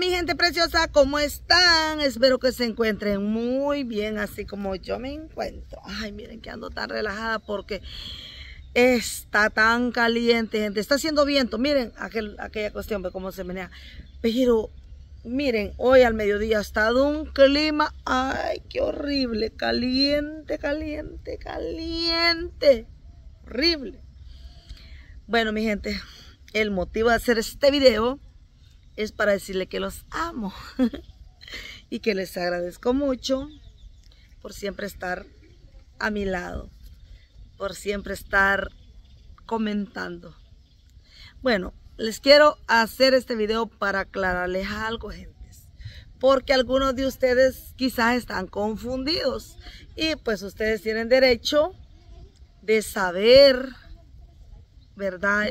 mi gente preciosa, ¿cómo están? Espero que se encuentren muy bien, así como yo me encuentro. Ay, miren que ando tan relajada porque está tan caliente, gente. Está haciendo viento, miren aquella cuestión, ve cómo se menea. Pero miren, hoy al mediodía ha estado un clima, ay, qué horrible, caliente, caliente, caliente, horrible. Bueno, mi gente, el motivo de hacer este video es para decirle que los amo y que les agradezco mucho por siempre estar a mi lado, por siempre estar comentando. Bueno, les quiero hacer este video para aclararles algo, gentes, porque algunos de ustedes quizás están confundidos y pues ustedes tienen derecho de saber, ¿verdad?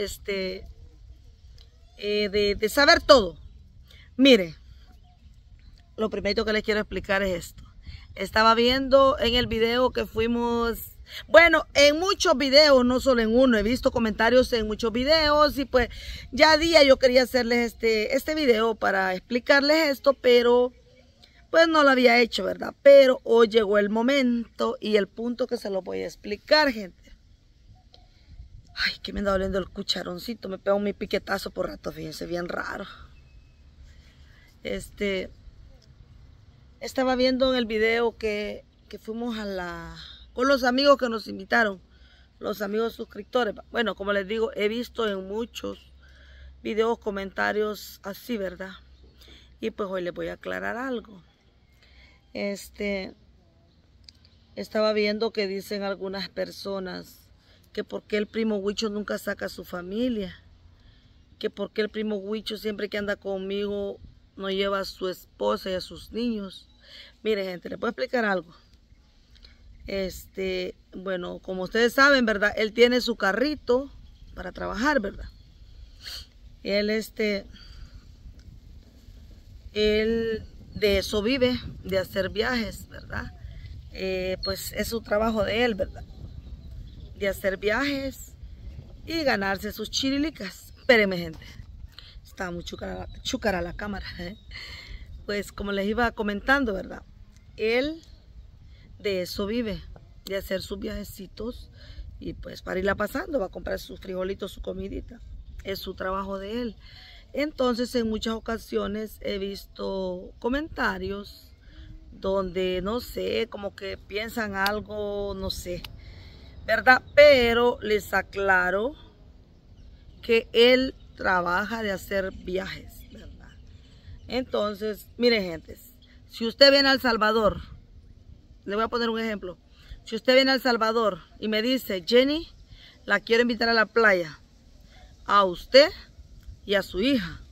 De saber todo. Mire, lo primero que les quiero explicar es esto. Estaba viendo en el video que fuimos, bueno, en muchos videos, no solo en uno, he visto comentarios en muchos videos y pues ya día yo quería hacerles este video para explicarles esto, pero pues no lo había hecho, ¿verdad? Pero hoy llegó el momento y el punto que se lo voy a explicar, gente. Ay, que me anda doliendo el cucharoncito, me pego mi piquetazo por rato, fíjense, bien raro. Estaba viendo en el video que fuimos con los amigos que nos invitaron, los amigos suscriptores. Bueno, como les digo, he visto en muchos videos comentarios así, ¿verdad? Y pues hoy les voy a aclarar algo. Estaba viendo que dicen algunas personas que por qué el primo Huicho nunca saca a su familia, que por qué el primo Huicho siempre que anda conmigo no lleva a su esposa y a sus niños. Mire, gente, les puedo explicar algo. Bueno, como ustedes saben, ¿verdad? Él tiene su carrito para trabajar, ¿verdad? Él de eso vive, de hacer viajes, ¿verdad? Pues es su trabajo de él, ¿verdad? De hacer viajes y ganarse sus chirilicas. Espérenme, gente. Estaba muy chúcara la cámara, ¿eh? Pues como les iba comentando, ¿verdad? Él de eso vive, de hacer sus viajecitos y pues para irla pasando, va a comprar sus frijolitos, su comidita. Es su trabajo de él. Entonces en muchas ocasiones he visto comentarios donde, no sé, como que piensan algo, no sé, ¿verdad? Pero les aclaro que él trabaja de hacer viajes, ¿verdad? Entonces, miren, gentes, si usted viene a El Salvador, le voy a poner un ejemplo. Si usted viene a El Salvador y me dice, Jenny, la quiero invitar a la playa, a usted y a su hija.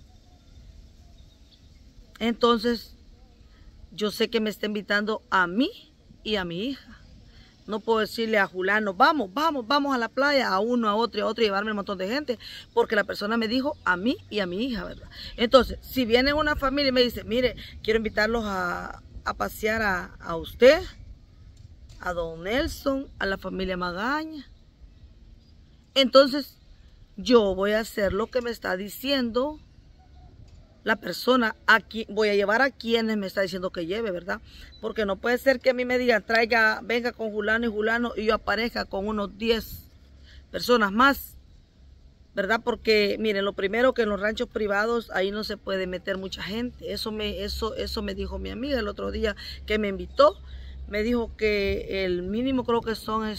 Entonces, yo sé que me está invitando a mí y a mi hija. No puedo decirle a Julano, vamos a la playa, a uno, a otro, y llevarme un montón de gente, porque la persona me dijo a mí y a mi hija, ¿verdad? Entonces, si viene una familia y me dice, mire, quiero invitarlos a pasear a usted, a don Nelson, a la familia Magaña, entonces yo voy a hacer lo que me está diciendo la persona, aquí voy a llevar a quienes me está diciendo que lleve, ¿verdad? Porque no puede ser que a mí me digan, venga con Julano y Julano y yo aparezca con unos 10 personas más, ¿verdad? Porque miren, lo primero que en los ranchos privados ahí no se puede meter mucha gente. Eso me dijo mi amiga el otro día que me invitó. Me dijo que el mínimo creo que son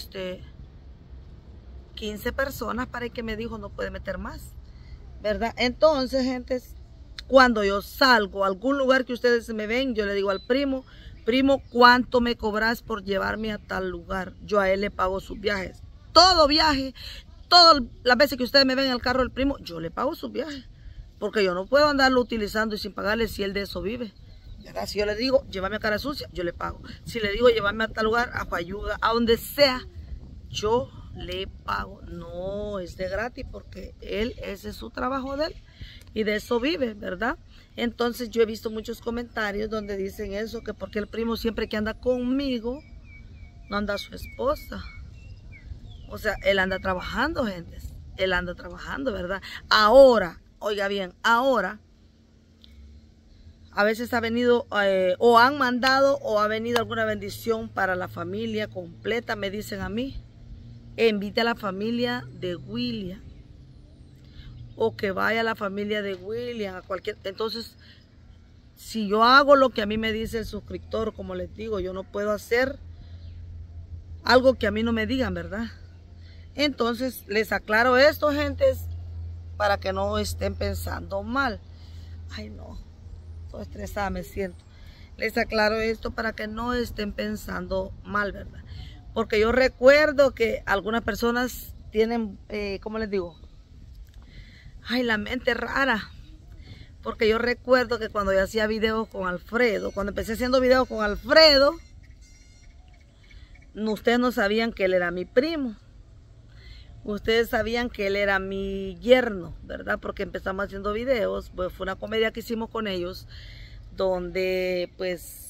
15 personas, para que me dijo no puede meter más, ¿verdad? Entonces, gente, cuando yo salgo a algún lugar que ustedes me ven, yo le digo al primo, ¿cuánto me cobras por llevarme a tal lugar? Yo a él le pago sus viajes. Todo viaje, todas las veces que ustedes me ven en el carro del primo, yo le pago sus viajes. Porque yo no puedo andarlo utilizando y sin pagarle si él de eso vive, ¿verdad? Si yo le digo, llévame a Cara Sucia, yo le pago. Si le digo, llévame a tal lugar, a Fayuga, a donde sea, yo le pago. No es de gratis porque ese es su trabajo de él. Y de eso vive, ¿verdad? Entonces yo he visto muchos comentarios donde dicen eso, que porque el primo siempre que anda conmigo, no anda su esposa. O sea, él anda trabajando, gente. Él anda trabajando, ¿verdad? Ahora, oiga bien, ahora A veces ha venido o han mandado o ha venido alguna bendición para la familia completa, me dicen a mí. Invite a la familia de William. O que vaya a la familia de William, a cualquier. Entonces, si yo hago lo que a mí me dice el suscriptor, como les digo, yo no puedo hacer algo que a mí no me digan, ¿verdad? Entonces, les aclaro esto, gentes, para que no estén pensando mal. Ay, no, estoy estresada, me siento. Les aclaro esto para que no estén pensando mal, ¿verdad? Porque yo recuerdo que algunas personas tienen, ¿cómo les digo? Ay, la mente rara. Porque yo recuerdo que cuando yo hacía videos con Alfredo, cuando empecé haciendo videos con Alfredo, ustedes no sabían que él era mi primo. Ustedes sabían que él era mi yerno, ¿verdad? Porque empezamos haciendo videos, pues fue una comedia que hicimos con ellos, donde pues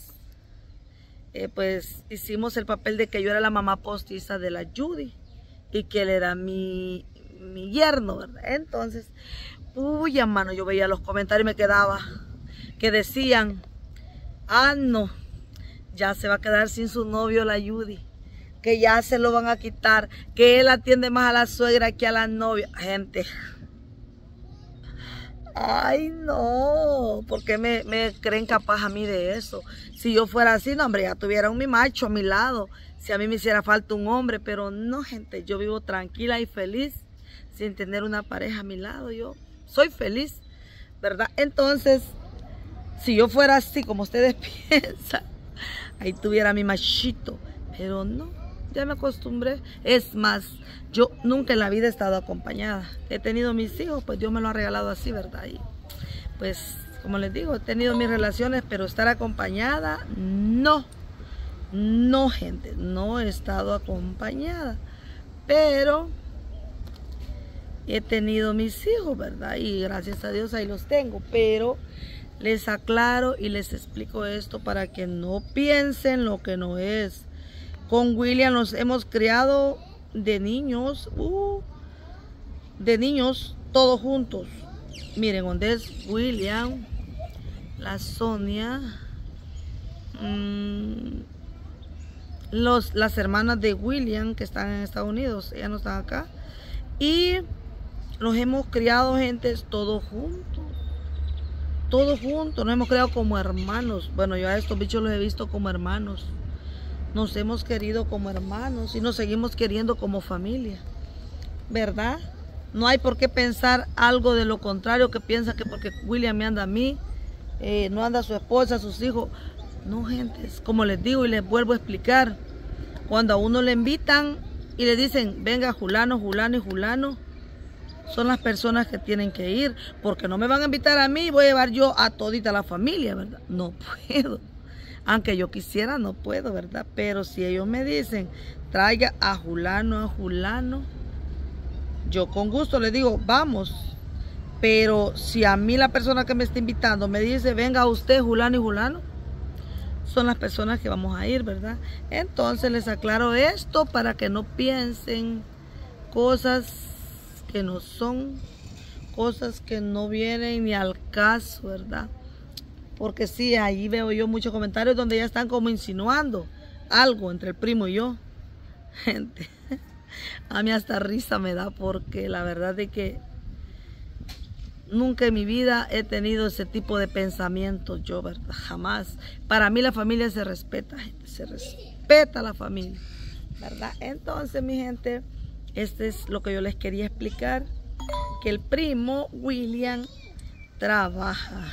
hicimos el papel de que yo era la mamá postiza de la Judy y que él era mi yerno, ¿verdad? Entonces, uy, hermano, yo veía los comentarios y me quedaba, que decían, ah, no, ya se va a quedar sin su novio la Judy, que ya se lo van a quitar, que él atiende más a la suegra que a la novia. Gente, ay, no, ¿por qué me creen capaz a mí de eso? Si yo fuera así, no, hombre, ya tuviera un mi macho a mi lado, si a mí me hiciera falta un hombre, pero no, gente, yo vivo tranquila y feliz, sin tener una pareja a mi lado, yo soy feliz, ¿verdad? Entonces, si yo fuera así, como ustedes piensan, ahí tuviera mi machito, pero no, ya me acostumbré. Es más, yo nunca en la vida he estado acompañada. He tenido mis hijos, pues Dios me lo ha regalado así, ¿verdad? Y pues, como les digo, he tenido mis relaciones, pero estar acompañada, no. No, gente, no he estado acompañada. Pero he tenido mis hijos, ¿verdad? Y gracias a Dios ahí los tengo. Pero les aclaro y les explico esto para que no piensen lo que no es. Con William nos hemos criado de niños todos juntos. Miren, donde es William, la Sonia, las hermanas de William que están en Estados Unidos, ellas no están acá. Y nos hemos criado, gentes, todos juntos. Todos juntos, nos hemos criado como hermanos. Bueno, yo a estos bichos los he visto como hermanos. Nos hemos querido como hermanos y nos seguimos queriendo como familia, ¿verdad? No hay por qué pensar algo de lo contrario, que piensa que porque William me anda a mí, no anda a su esposa, a sus hijos. No, gente, es como les digo y les vuelvo a explicar. Cuando a uno le invitan y le dicen, venga Julano, Julano y Julano, son las personas que tienen que ir, porque no me van a invitar a mí y voy a llevar yo a todita la familia, ¿verdad? No puedo. Aunque yo quisiera, no puedo, ¿verdad? Pero si ellos me dicen, traiga a Julano, yo con gusto les digo, vamos. Pero si a mí la persona que me está invitando me dice, venga usted, Julano y Julano, son las personas que vamos a ir, ¿verdad? Entonces les aclaro esto para que no piensen cosas que no son, cosas que no vienen ni al caso, ¿verdad? Porque sí, ahí veo yo muchos comentarios donde ya están como insinuando algo entre el primo y yo. Gente, a mí hasta risa me da, porque la verdad es que nunca en mi vida he tenido ese tipo de pensamientos yo, ¿verdad? Jamás. Para mí la familia se respeta, gente, se respeta la familia, ¿verdad? Entonces, mi gente, este es lo que yo les quería explicar, que el primo William trabaja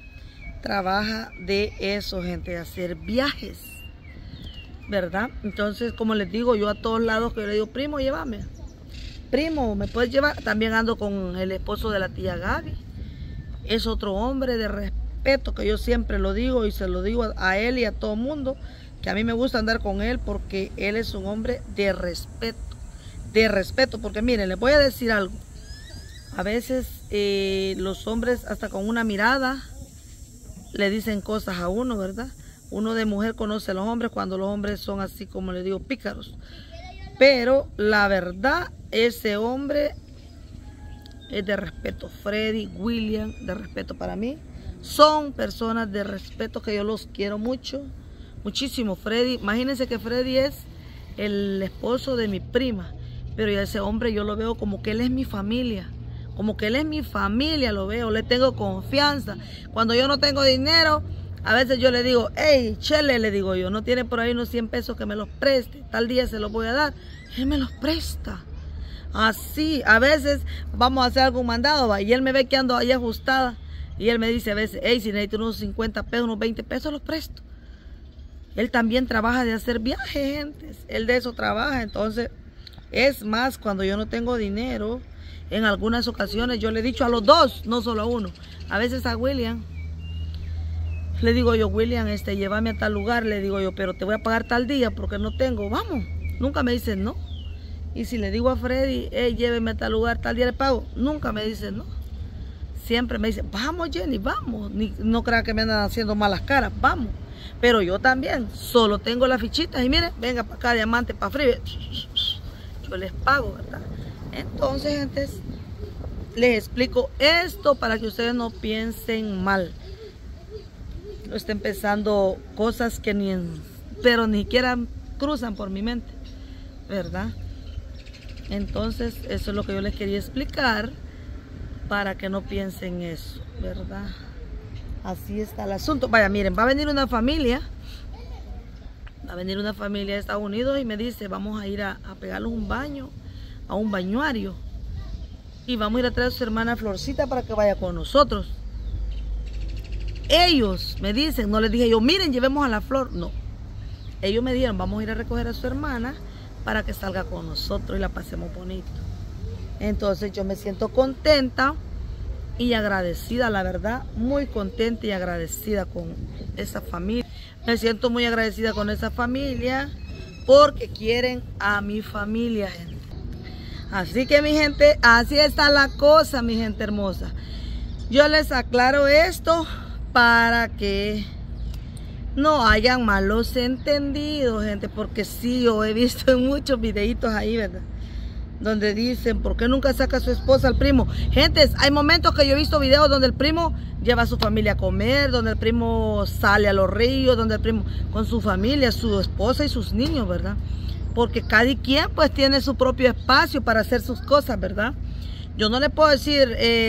de eso, gente, de hacer viajes, ¿verdad? Entonces, como les digo, yo a todos lados que yo le digo, primo, llévame. Primo, ¿me puedes llevar? También ando con el esposo de la tía Gaby. Es otro hombre de respeto, que yo siempre lo digo y se lo digo a él y a todo el mundo, que a mí me gusta andar con él porque él es un hombre de respeto. De respeto, porque miren, les voy a decir algo. A veces los hombres hasta con una mirada le dicen cosas a uno, ¿verdad? Uno de mujer conoce a los hombres cuando los hombres son así, como les digo, pícaros. Pero la verdad, ese hombre es de respeto. Freddy, William, de respeto para mí. son personas de respeto que yo los quiero mucho, muchísimo. Freddy, imagínense que Freddy es el esposo de mi prima, pero ya ese hombre yo lo veo como que él es mi familia. Como que él es mi familia, lo veo, le tengo confianza. Cuando yo no tengo dinero, a veces yo le digo, hey, Chele, le digo yo, no tiene por ahí unos 100 pesos que me los preste, tal día se los voy a dar. Él me los presta. Así, a veces vamos a hacer algún mandado, va, y él me ve que ando ahí ajustada, y él me dice a veces, hey, si necesito unos 50 pesos, unos 20 pesos, los presto. Él también trabaja de hacer viajes, gente. Él de eso trabaja, entonces, es más, cuando yo no tengo dinero, en algunas ocasiones yo le he dicho a los dos, no solo a uno. A veces a William, le digo yo, William, llévame a tal lugar, le digo yo, pero te voy a pagar tal día porque no tengo, vamos. Nunca me dicen no. Y si le digo a Freddy, hey, lléveme a tal lugar, tal día le pago, nunca me dicen no. Siempre me dicen, vamos Jenny, vamos. No crea que me andan haciendo malas caras, vamos. Pero yo también, solo tengo las fichitas y miren, venga para acá, diamante, para Freddy. Yo les pago, ¿verdad? Entonces, gente, les explico esto para que ustedes no piensen mal. No estén pensando cosas que pero ni siquiera cruzan por mi mente, ¿verdad? Entonces, eso es lo que yo les quería explicar para que no piensen eso, ¿verdad? Así está el asunto. Vaya, miren, va a venir una familia. Va a venir una familia de Estados Unidos y me dice, vamos a ir a pegarles un baño, a un bañuario, y vamos a ir a traer a su hermana Florcita para que vaya con nosotros. Ellos me dicen, no les dije yo, miren, llevemos a la Flor, no. Ellos me dijeron, vamos a ir a recoger a su hermana para que salga con nosotros y la pasemos bonito. Entonces yo me siento contenta y agradecida, la verdad, muy contenta y agradecida con esa familia. Me siento muy agradecida con esa familia porque quieren a mi familia, gente. Así que mi gente, así está la cosa, mi gente hermosa. Yo les aclaro esto para que no hayan malos entendidos, gente, porque sí, yo he visto en muchos videitos ahí, ¿verdad? Donde dicen, ¿por qué nunca saca a su esposa al primo? Gente, hay momentos que yo he visto videos donde el primo lleva a su familia a comer, donde el primo sale a los ríos, donde el primo con su familia, su esposa y sus niños, ¿verdad? Porque cada quien pues tiene su propio espacio para hacer sus cosas, ¿verdad? Yo no le puedo decir,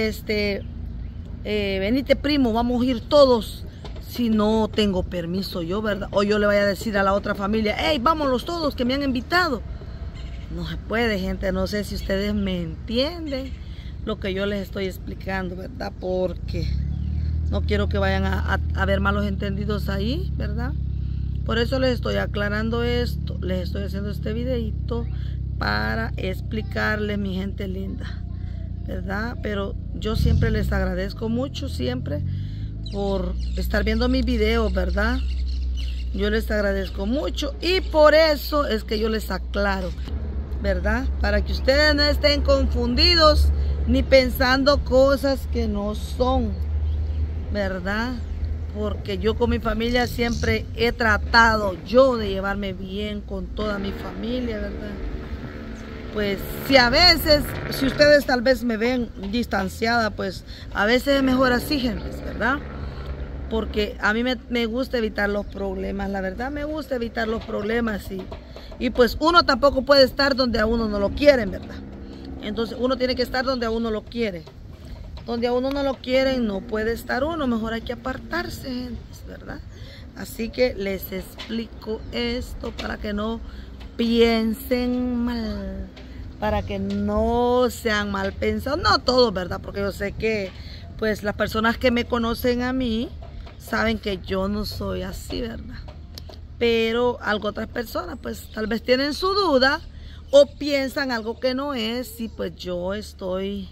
venite primo, vamos a ir todos, si no tengo permiso yo, ¿verdad? O yo le vaya a decir a la otra familia, hey, vámonos todos que me han invitado. No se puede, gente, no sé si ustedes me entienden lo que yo les estoy explicando, ¿verdad? Porque no quiero que vayan a haber malos entendidos ahí, ¿verdad? Por eso les estoy aclarando esto, les estoy haciendo este videito para explicarles, mi gente linda, ¿verdad? Pero yo siempre les agradezco mucho, siempre, por estar viendo mis videos, ¿verdad? Yo les agradezco mucho y por eso es que yo les aclaro, ¿verdad? Para que ustedes no estén confundidos ni pensando cosas que no son, ¿verdad? Porque yo con mi familia siempre he tratado yo de llevarme bien con toda mi familia, ¿verdad? Pues si a veces, si ustedes tal vez me ven distanciada, pues a veces es mejor así, gente, ¿verdad? Porque a mí me gusta evitar los problemas, la verdad me gusta evitar los problemas y pues uno tampoco puede estar donde a uno no lo quieren, ¿verdad? Entonces uno tiene que estar donde a uno lo quiere. Donde a uno no lo quieren no puede estar uno, mejor hay que apartarse, gente, ¿verdad? Así que les explico esto para que no piensen mal, para que no sean mal pensados, no todos, ¿verdad? Porque yo sé que pues las personas que me conocen a mí saben que yo no soy así, ¿verdad? Pero algo otras personas pues tal vez tienen su duda o piensan algo que no es y pues yo estoy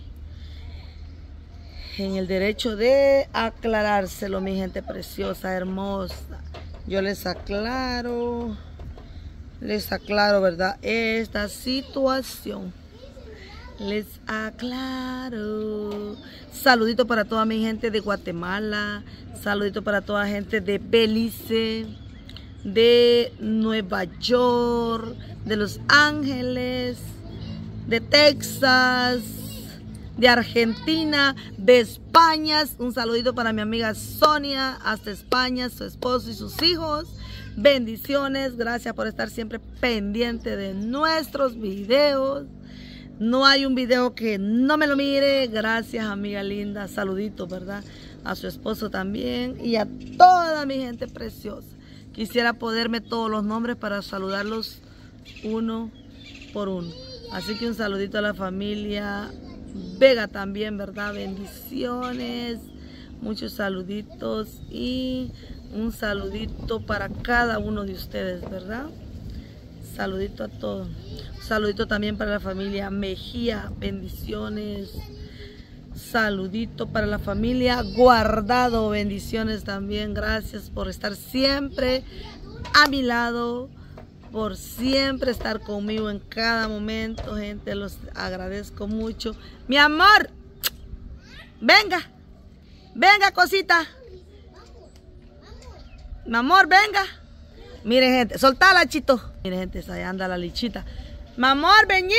en el derecho de aclarárselo, mi gente preciosa, hermosa. Yo les aclaro, ¿verdad? Esta situación. Les aclaro. Saludito para toda mi gente de Guatemala. Saludito para toda la gente de Belice, de Nueva York, de Los Ángeles, de Texas, de Argentina, de España. Un saludito para mi amiga Sonia, hasta España, su esposo y sus hijos. Bendiciones, gracias por estar siempre pendiente de nuestros videos. No hay un video que no me lo mire. Gracias, amiga linda. Saluditos, ¿verdad? A su esposo también y a toda mi gente preciosa. Quisiera poderme todos los nombres para saludarlos uno por uno. Así que un saludito a la familia Vega también, ¿verdad? Bendiciones. Muchos saluditos y un saludito para cada uno de ustedes, ¿verdad? Saludito a todos. Saludito también para la familia Mejía. Bendiciones. Saludito para la familia Guardado. Bendiciones también. Gracias por estar siempre a mi lado. Por siempre estar conmigo en cada momento, gente. Los agradezco mucho. Mi amor. Venga. Venga, cosita. Mi amor, venga. Miren, gente, soltala, Chito. Miren, gente, allá anda la lichita. Mi amor, vení.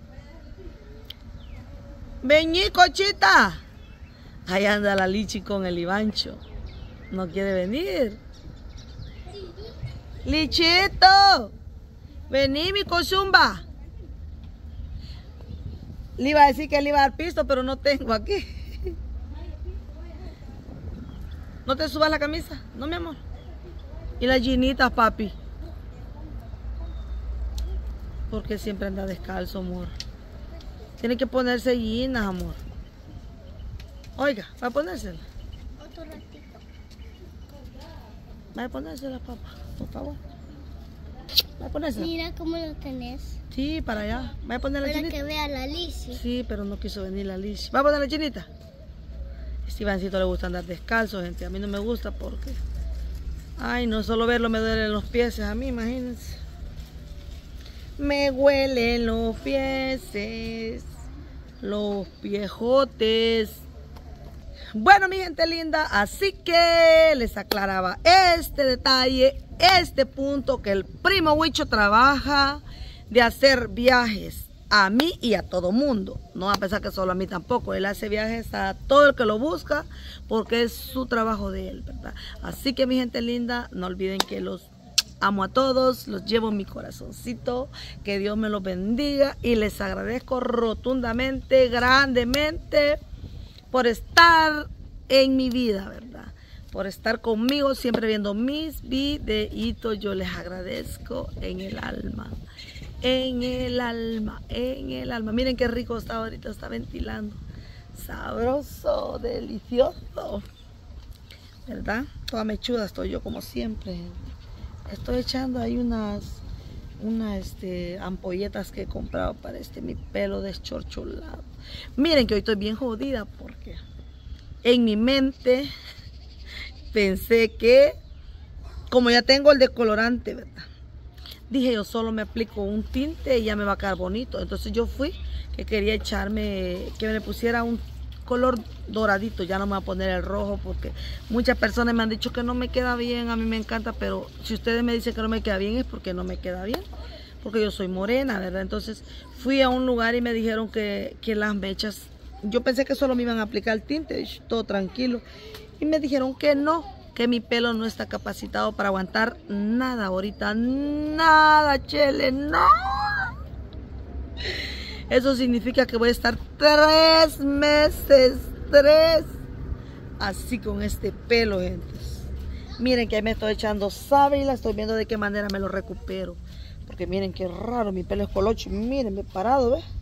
Vení, cochita. Ahí anda la lichi con el Ivancho. No quiere venir. Lichito. Vení, mi cochumba. Le iba a decir que le iba a dar pisto, pero no tengo aquí. ¿No te subas la camisa? No, mi amor. Y las jeanitas, papi. Porque siempre anda descalzo, amor. Tiene que ponerse jeans, amor. Oiga, ¿va a ponérsela? Otro ratito. ¿Va a ponérsela, papá? Por favor. ¿Va a ponérsela? Mira cómo lo tenés. Sí, para allá. ¿Va a poner la Para chinita? que vea la Lizzy. Sí, pero no quiso venir la Liz. ¿Va a poner la chinita? Este Ivancito le gusta andar descalzo, gente. A mí no me gusta porque... Ay, no solo verlo me duelen los pies. A mí, imagínense. Me huelen los pies. Los piejotes. Bueno, mi gente linda, así que les aclaraba este detalle, este punto, que el primo Huicho trabaja de hacer viajes a mí y a todo mundo. No va a pensar que solo a mí tampoco. Él hace viajes a todo el que lo busca porque es su trabajo de él, ¿verdad? Así que mi gente linda, no olviden que los amo a todos, los llevo en mi corazoncito, que Dios me los bendiga y les agradezco rotundamente, grandemente por estar en mi vida, ¿verdad? Por estar conmigo, siempre viendo mis videitos. Yo les agradezco en el alma. En el alma, en el alma. Miren qué rico está ahorita, está ventilando. Sabroso, delicioso. ¿Verdad? Toda mechuda estoy yo como siempre. Estoy echando ahí unas ampolletas que he comprado para mi pelo deschorcholado. Miren que hoy estoy bien jodida porque en mi mente pensé que, como ya tengo el decolorante, ¿verdad? Dije, yo solo me aplico un tinte y ya me va a quedar bonito. Entonces yo fui que quería echarme, que me pusiera un color doradito. Ya no me voy a poner el rojo porque muchas personas me han dicho que no me queda bien. A mí me encanta, pero si ustedes me dicen que no me queda bien es porque no me queda bien. Porque yo soy morena, ¿verdad? Entonces fui a un lugar y me dijeron que las mechas, yo pensé que solo me iban a aplicar el tinte, todo tranquilo. Y me dijeron que no, que mi pelo no está capacitado para aguantar nada ahorita. Nada, chele, no. Eso significa que voy a estar 3 meses, 3, así con este pelo, gente. Miren que ahí me estoy echando sábila, estoy viendo de qué manera me lo recupero. Porque miren qué raro, mi pelo es colocho. Miren, me he parado, ¿ves?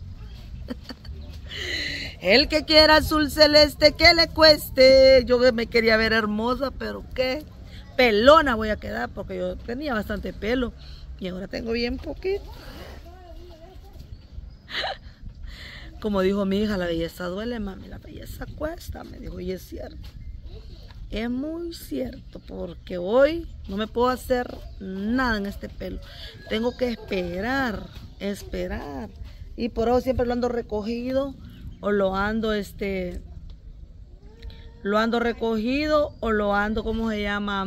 El que quiera azul celeste, que le cueste. Yo me quería ver hermosa, pero qué pelona voy a quedar, porque yo tenía bastante pelo y ahora tengo bien poquito. Como dijo mi hija, la belleza duele, mami, la belleza cuesta, me dijo, y es cierto. Es muy cierto, porque hoy no me puedo hacer nada en este pelo. Tengo que esperar. Y por eso siempre lo ando recogido, o lo ando recogido, o lo ando, ¿cómo se llama?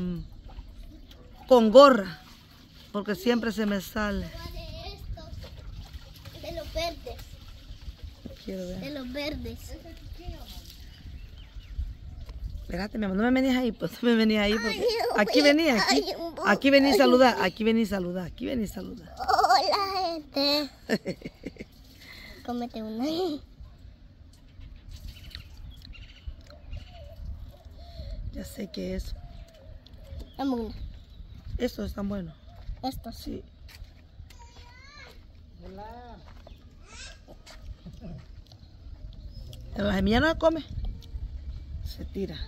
Con gorra, porque siempre se me sale. De los verdes. quiero ver. De los verdes. Espérate, mi amor, no me venías ahí, pues no me venías ahí porque aquí venía, aquí vení a saludar, aquí vení a saludar, aquí vení a saludar. Hola, gente. Cómete una. Ya sé que es. Dame una. Esto es tan bueno. Esto. Sí. La semilla no se come, se tira.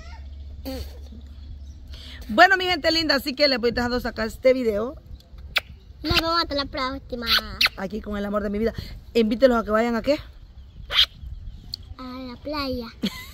Bueno, mi gente linda, así que les voy dejando sacar este video Nos vemos hasta la próxima. aquí con el amor de mi vida. Invítelos a que vayan a qué. A la playa.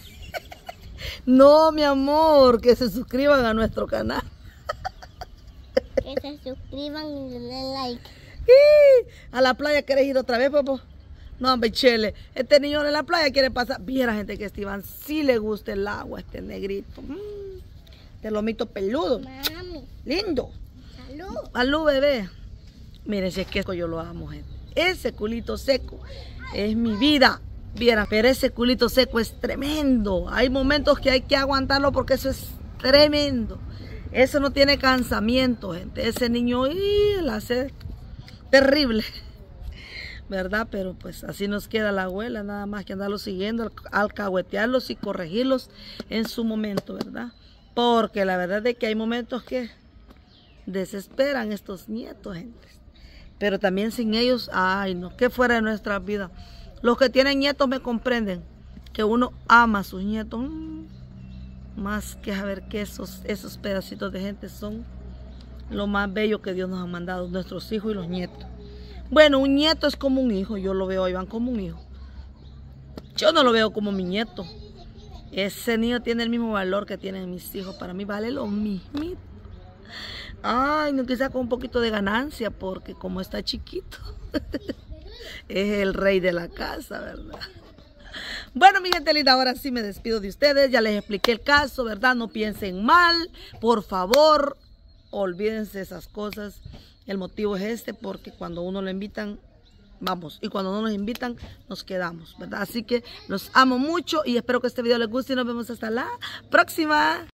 No, mi amor, que se suscriban a nuestro canal. Que se suscriban y le den like. A la playa, ¿quieres ir otra vez, papo? No, hombre, chele. Este niño en la playa quiere pasar. Viera, gente, que Esteban sí le gusta el agua, este negrito. Este lomito peludo. Mami, Lindo. salud. Salud, bebé. Miren, si es que yo lo amo, gente. Ese culito seco es mi vida. Vieran, pero ese culito seco es tremendo. Hay momentos que hay que aguantarlo porque eso es tremendo. Eso no tiene cansamiento, gente. Ese niño, la hace terrible, ¿verdad? Pero pues así nos queda la abuela, nada más que andarlos siguiendo, alcahuetearlos y corregirlos en su momento, ¿verdad? Porque la verdad es que hay momentos que desesperan estos nietos, gente. Pero también sin ellos, ay no, que fuera de nuestra vida. Los que tienen nietos me comprenden que uno ama a sus nietos, más que saber que esos pedacitos de gente son lo más bello que Dios nos ha mandado, nuestros hijos y los nietos. Bueno, un nieto es como un hijo, yo lo veo a Iván como un hijo. Yo no lo veo como mi nieto. Ese niño tiene el mismo valor que tienen mis hijos, para mí vale lo mismito. Ay, no, quizá con un poquito de ganancia, porque como está chiquito, es el rey de la casa, ¿verdad? Bueno, mi gente linda, ahora sí me despido de ustedes. Ya les expliqué el caso, ¿verdad? No piensen mal, por favor, olvídense esas cosas. El motivo es este, porque cuando uno lo invitan, vamos, y cuando no nos invitan, nos quedamos, ¿verdad? Así que los amo mucho y espero que este video les guste y nos vemos hasta la próxima.